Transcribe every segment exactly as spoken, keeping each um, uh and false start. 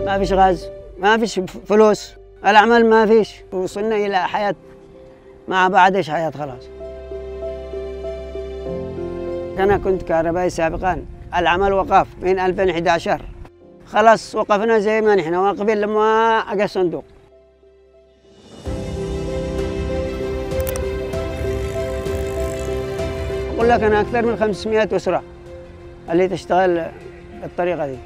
ما فيش غاز، ما فيش فلوس، الأعمال ما فيش، وصلنا إلى حياة مع بعدش حياة خلاص. أنا كنت كهربائي سابقا، العمل وقف من ألفين وإحدى عشر، خلاص وقفنا زي ما نحن واقفين لما أجا الصندوق. أقول لك أنا أكثر من خمسمائة أسرة اللي تشتغل بالطريقة دي.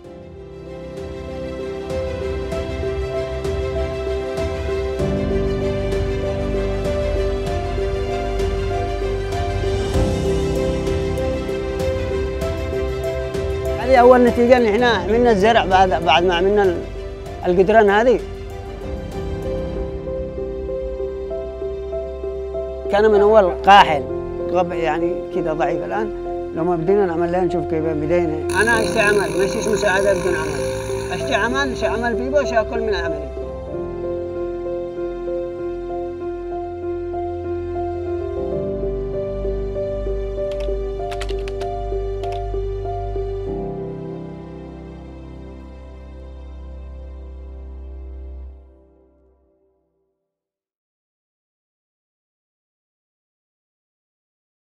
هذه أول نتيجة إن إحنا عملنا الزرع بعد بعد ما عملنا القدران هذه. كان من أول قاحل يعني كذا ضعيف، الآن لما بدينا نعمل لها نشوف كيف بدينا. أنا أشتي عمل، مش مساعدة بدون عمل. أشتي عمل، أشتي عمل في بوش أكل من عملي.